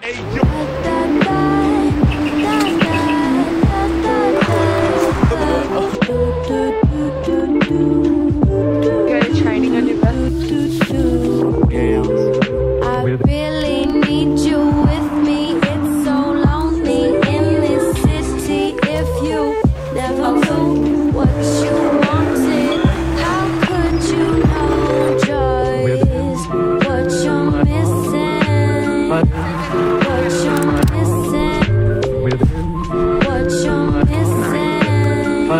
Training on your best. I really need you with me. It's so lonely in this city. If you never knew what you wanted, how could you know joy is what you're missing? What you're missing? What you're missing?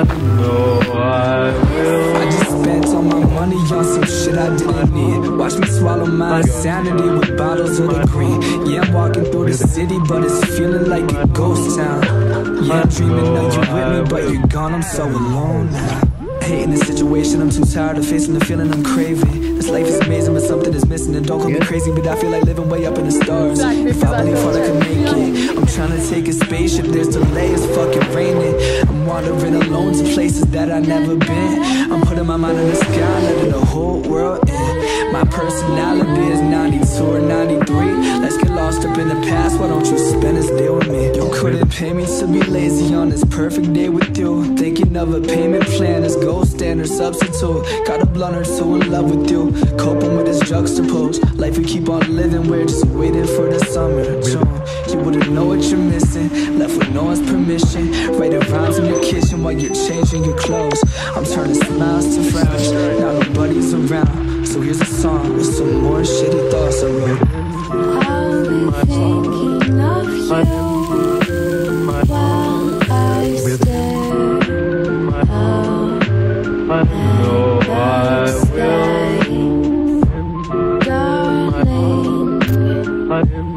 I just spent all my money on some shit I didn't need. Watch me swallow my insanity with bottles of the green. Yeah, I'm walking through the city, but it's feeling like a ghost town. Yeah, I'm dreaming of you with me, but you're gone, I'm so alone now. Hating the situation, I'm too tired of facing the feeling I'm craving. This life is amazing, but something is missing. And don't call me crazy, but I feel like living way up in the stars. If I believe all I can make it, I'm trying to take a spaceship, there's delay, it's fucking raining. I'm wandering alone to places that I've never been. I'm putting my mind in the sky, letting the whole world in. My personality is 92 or 93. Let's get lost up in the past, why don't you spend this day with me? You couldn't pay me to be lazy on this perfect day with you. Thinking of a payment plan as gold standard substitute. Got a blunt or two in love with you. Coping with this juxtaposed life we keep on living, we're just waiting for the summer June. You wouldn't know what you're missing, left with no one's permission. Writing rhymes in your kitchen while you're changing your clothes. I'm turning smiles to frowns, now nobody's around. So here's a song with some more shitty thoughts I wrote. I'll be thinking of you while I stare out at the sky. Darling,